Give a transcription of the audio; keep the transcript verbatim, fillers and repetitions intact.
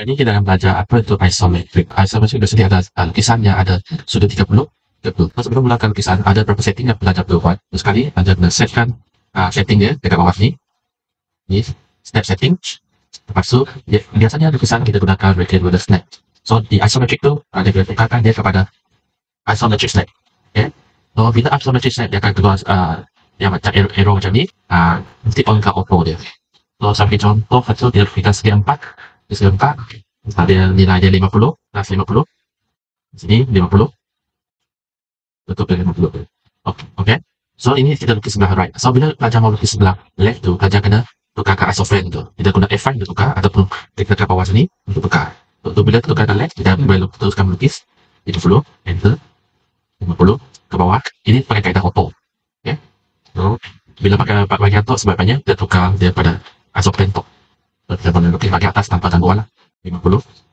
Kali ini kita akan belajar apa itu isometric. Isometric biasanya ada uh, lukisannya ada sudut tiga puluh. tiga puluh. Terus sebelum melakukan lukisan, ada beberapa setting yang belajar perlu buat. Terus sekali, belajar kena setkan uh, settingnya dekat bawah ni. Ni, snap setting. Lepas tu, ya, biasanya lukisan kita gunakan rectangular snap. So, di isometric tu, uh, dia boleh tukarkan dia kepada isometric snap. Okay? So, bila isometric snap, dia akan keluar uh, yang macam arrow, arrow macam ni. Uh, mesti on ke auto dia. So, sebagai contoh, satu dia kita segi empat. Di segi empat, dia nilai dia lima puluh, plus lima puluh. Di sini lima puluh. Tutup dengan lima puluh. Okay. Okay. So, ini kita lukis sebelah right. So, bila pelajar mau lukis sebelah left tu, pelajar kena tukar ke isoframe tu. Kita guna F five untuk tukar, ataupun kita ke bawah sini untuk tukar. So, bila tukar ke left, kita boleh teruskan melukis. lima puluh, enter. lima puluh, ke bawah. Ini pakai kaedah auto. Okay. So, bila pakai bahagian top, sebabnya kita tukar dia pada isoframe top. So, kita boleh lukis bahagian atas tanpa gangguan lah. lima puluh.